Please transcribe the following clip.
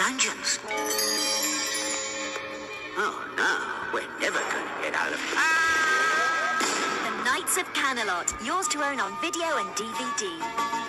dungeons. Oh, no. We're never going to get out of here. The Knights of Camelot, yours to own on video and DVD.